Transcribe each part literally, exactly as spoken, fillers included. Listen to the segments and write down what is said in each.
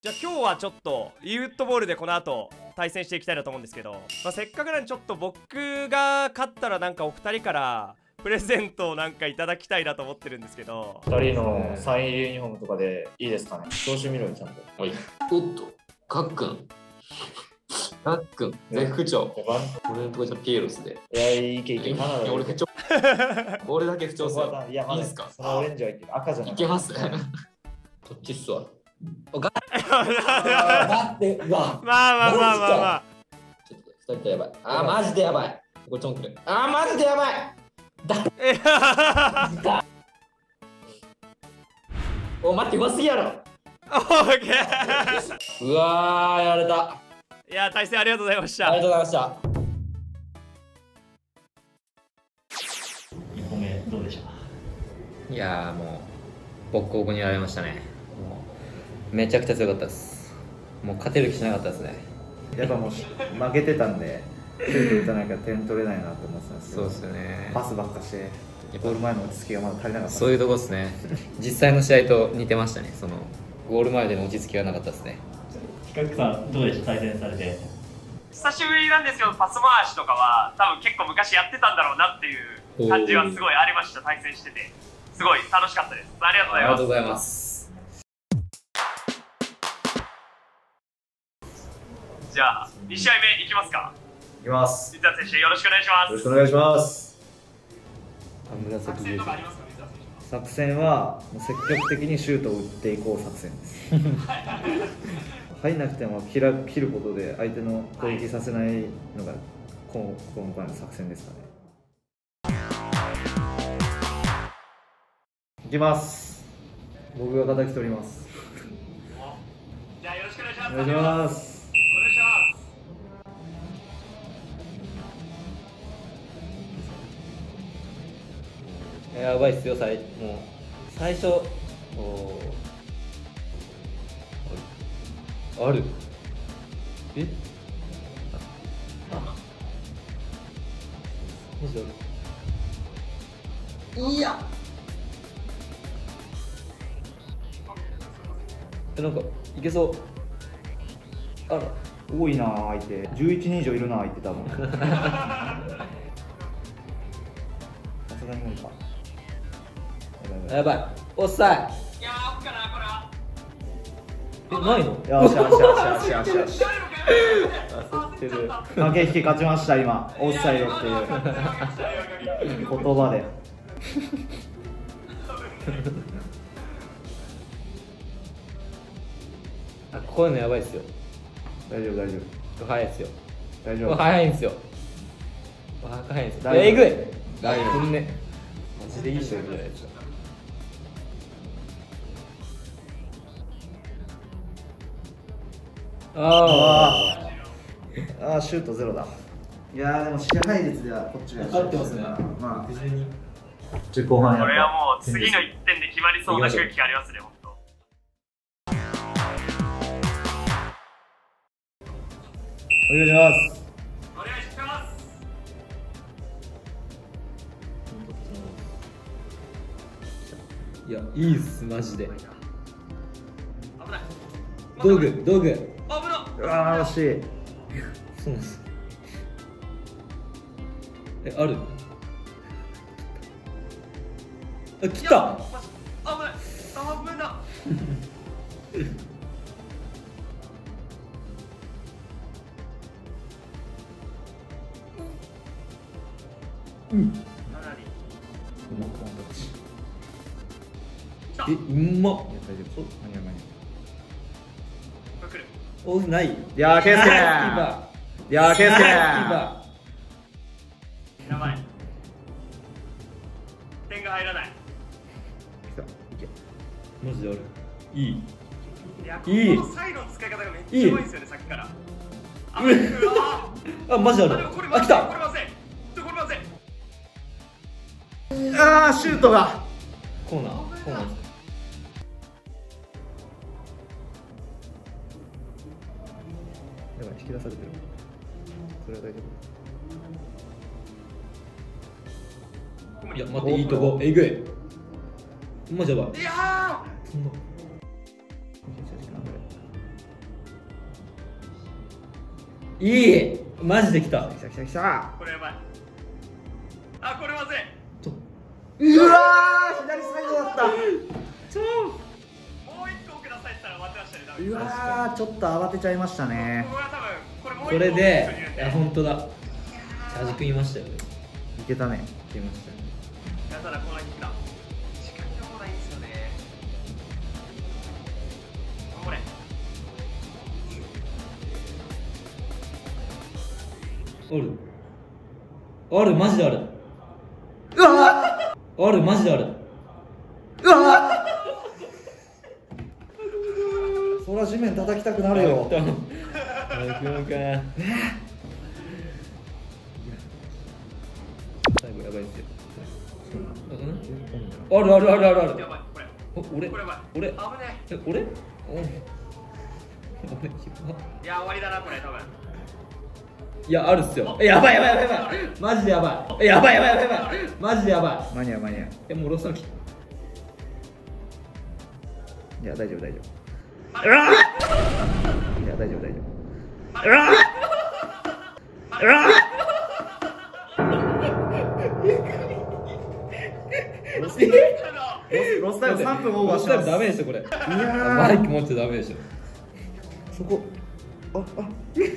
じゃあ今日はちょっと e フットボールでこの後対戦していきたいなと思うんですけど、まあ、せっかくなんでちょっと僕が勝ったらなんかお二人からプレゼントをなんかいただきたいなと思ってるんですけど、 ふたりのサイン入りユニフォームとかでいいですかね。調子見ろよちゃんと。 はい。おっと、かっくん。かっくん、絶不調。俺のとこじゃピエロスで。 いや、いいけいけ。 いや俺不調。俺だけ不調っすよ。 いや、 いいんすか。 そのオレンジはいける。赤じゃない。 いけます。こっちっすわ。おが。 待って、うわ。 まあまあまあまあまあ。 ちょっとふたりとやばい。あー、マジでやばい。これチョンくる。あー、マジでやばい。だ。お、待って、うますぎやろ。 オーケー。 うわー、やられた。 いや、対戦ありがとうございました。 ありがとうございました。 いっこめどうでした？ いやーもうボッコボコにやられましたね。もうめちゃくちゃ強かったです。もう勝てる気しなかったですね。 やっぱもう負けてたんで、シュート打たないから点取れないなと思ってたんですけど、 そうですよね。 パスばっかして、ゴール前の落ち着きがまだ足りなかった。 そういうとこですね。実際の試合と似てましたね。そのゴール前での落ち着きがなかったですね。 ヒカキさんどうでした？対戦されて。 久しぶりなんですけど、パス回しとかは多分結構昔やってたんだろうなっていう感じはすごいありました。対戦しててすごい楽しかったです。ありがとうございます。 ありがとうございます。 じゃあに試合目いきますか。 いきます。 水田選手よろしくお願いします。 よろしくお願いします。 あ、紫作戦とかありますか、水田選手。 作戦はもう積極的にシュートを打っていこう作戦です。入んなくても切ら切ることで相手の攻撃させないのが今今回の作戦ですかね。いきます。僕が叩き取ります。 じゃあよろしくお願いします。 お願いします。 お願いします。 やばいっすよ。最もう最初おあるえあマジあるいやえなんかいけそうあら多いな相手。じゅういちにん以上いるな相手多分。さすがに無理か。 やばいおっさい。 いやー、奥かなこれは。 えないのよしよしよしよしよしよし。 焦ってる。 駆け引き勝ちました今。オフサイドっていう言葉で。 あ、こういうのやばいっすよ。 大丈夫大丈夫早いっすよ。 大丈夫。 早いんすよ。早いんすよ。 大丈夫えぐい。 大丈夫。 こんね。マジでいい人いるじゃないですか。あああシュートゼロだ。いやーでも支配率ではこっちが勝ってますね。 まあ後半やっぱこれはもう次のいってんで決まりそうな空気ありますね、本当。 お願いします。 お願いします。 いや、いいっす、マジで。 危ない。 道具、道具。 危な。 うわー惜しい。 そうなんです。え、ある。あ、来た。 危ない。危な。 うん。え、うまっ。 大丈夫。間に合う間にお、ない。 合う。いやーケースケー。いやーケースケー。 やばい。点が入らない。 マジである。いい。 いや、こいいのサイドの使い方がめっちゃうまいですよね、さっきから。あ、うわあ、マジあー。あ、でるもこれ。まあ、 ずい。 来た。 これまずい。ちょ、これまずい。 ああシュートが。 コーナー。コーナー。 やばい引き出されてる。それは大丈夫。 いや、待って、いいとこ。えぐい。マジやばい。 いやそんな。 いいマジで来た。 来た来た来た。 これやばい。あ、これまずい。 うわー、左サイドだった。 ちょもう一個くださいって言ったら待ってましたね。多分うわー、ちょっと慌てちゃいましたね。 これは多分これもう一個これで、いや本当だ。チャージ食いましたよ。 いけたね。 食いましたね。 いやただこの来た。時間がもうないんですよね。これ。 ある。あるマジである。 うわあるマジである。 ー、うわー。そりゃ地面叩きたくなるよ。 あ、行くのか。最後やばいですよ。あるあるあるあるある。 やばいこれ。 お俺これやばい。 俺危ねえ俺？お俺え。いや終わりだなこれ多分。 いやあるっすよ。えやばいやばいやばいやばい。マジでやばい。えやばいやばいやばいやばい。マジでやばい。 間に合う間に合う。 えもうロスのき。 いや大丈夫大丈あ夫。うわー。いや大丈夫大丈夫。うわー。うわー。ロスロスタイムさんぷんオーバーロスタイムしてます。 ダメでしょこれ。 いやー、 マイク持っちゃダメでしょ。 そこ。ああ。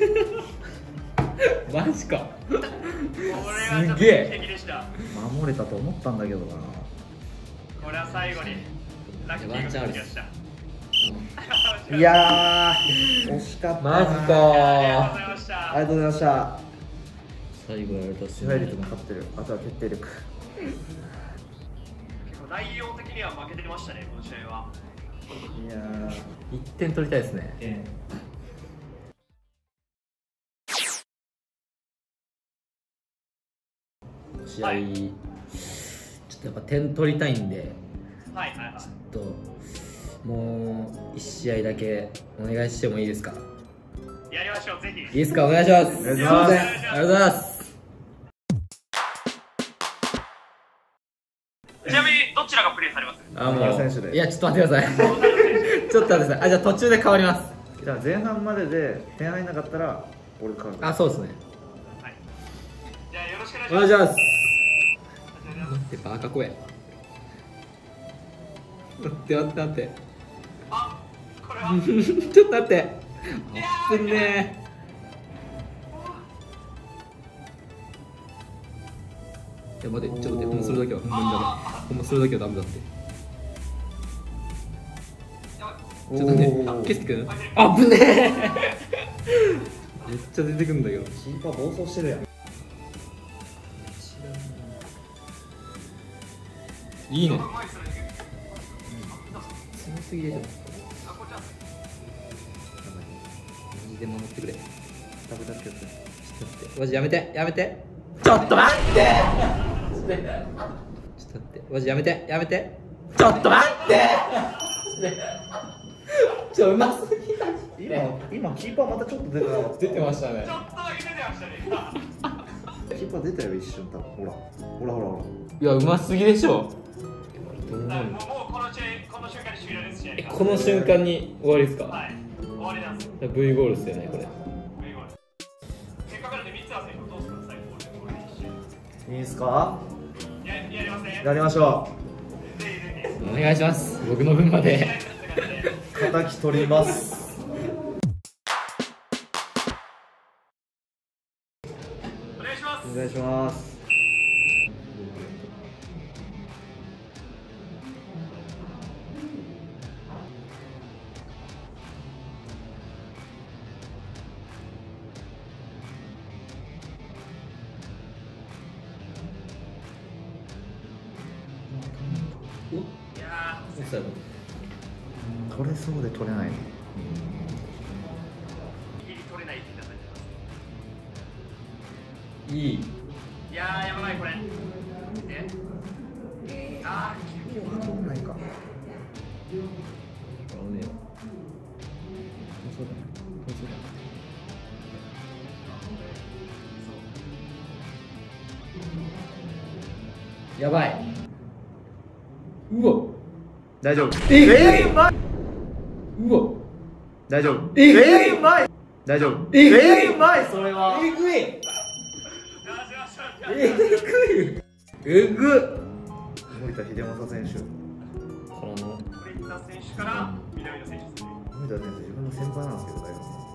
マジか。 これはちょっとすげえ劇的でした。 守れたと思ったんだけどな。 これは最後にラッキーが来ました。 いやー、惜しかったな。 マジかありがとうございました。 ありがとうございました。 最後やられたっす支配率も勝ってる。あとは決定力。 内容的には負けてましたね、この試合は。 いやー、 一点取りたいですね。試合、 はいちょっとやっぱ点取りたいんで、 はいはいはい。 ちょっともう一試合だけお願いしてもいいですか？ やりましょう、ぜいいひ。 ですか？お願いします。 お願いしますすいませんありがとうございます。 ちなみにどちらがプレイされます？ あも小田選手でういやちょっと待ってください。ちょっと待ってください。あじゃあ途中で変わります。 じゃあ前半までで点入んなかったら俺かあそうですね。 はい。じゃあよろしくお願いします。 お願いします。待ってバカ声。待って待って待って。 あ、これは。 ちょっと待って。あっぶねー。いや待って、ちょっと待って、ほんまそれだけはほんまにダメ。ほんまそれだけはダメだって。ちょっと待って、あ消してくる。あぶねー。めっちゃ出てくるんだけど。 キーパー暴走してるやん。 いいね。 うまいっすね。 強すぎでしょ。 あ、こっちは。 マジで守ってくれ。ちょダブルタッチやって。 っと待って、マジやめて、やめて。ちょっと待って。ちょっと待って、マジやめて、やめて。ちょっと待って。ちょ、うますぎだ。 今今キーパーまたちょっと出てなかった。 出てましたねちょ。っとだけ出てましたね、今。 キーパー出たよ一瞬多分。ほらほらほらほいや、うますぎでしょ。 もうもうこの試合、この瞬間に終了です、試合が。 この瞬間に終わりですか？ はい。終わりなんです。 V ゴールですよね、これ。 せっかくなんで三つは選手どうするんですか、最後これ一瞬。 ら。いいですか？ ややりません。 やりましょぜひぜひ。 お願いします。僕の分まで。 う。叩き取ります。 お願いします。 お願いします。 いやオフサイド。 取れそうで取れない。 ー、ギリ取れないって言ったんですいい。 いやー、やばい、これ。えあー、 取れないか。 あのね。 そうだね。そうだね。 やばい。うわ。 大丈夫。 ええー、うまい。 うわ。 大丈夫。 ええー、うまい。 大丈夫。 えぐいえー、うまい、それは。 えぐいえぐいえぐ森田秀正選手。 この森田選手から南野選手ですね。 森田選手、自分の先輩なんですけど、大丈夫。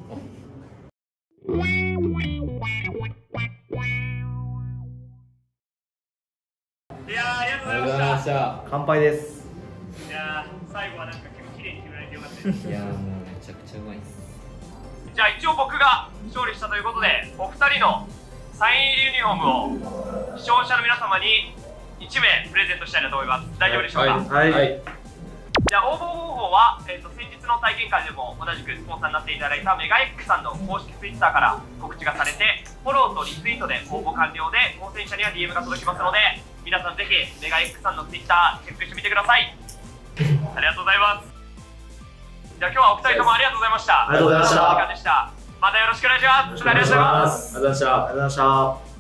いやー、ありがとうございありがとうございままし。 したた乾杯です。 いやー、最後はなんか結構綺麗に決められてよかったです。 いやーもうめちゃくちゃうまいですじゃあ一応僕が勝利したということで、お二人のサイン入りユニフォームを視聴者の皆様にいち名プレゼントしたいなと思います。大丈夫でしょうか。 はい。 はい。 じゃあ応募方法は、えー、と先日の体験会でも同じくスポンサーになっていただいたメガ X さんの公式 Twitter から告知がされて、フォローとリツイートで応募完了で当選者には ディーエム が届きますので、皆さんぜひメガ X さんの Twitter チェックしてみてください。ありがとうございます。じゃあ今日はお二人ともありがとうございました。 ありがとうございましたお時間でした。またよろしくお願いします。ありがとうございます。 ありがとうございました。